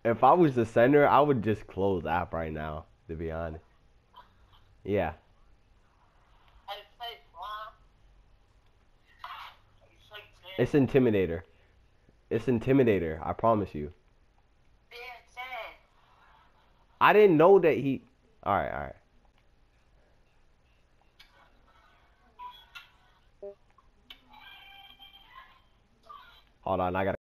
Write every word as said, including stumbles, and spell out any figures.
If I was the sender, I would just close app right now, to be honest. Yeah. It's Intimidator. It's Intimidator, I promise you. I didn't know that he... Alright, alright. Hold on, I gotta...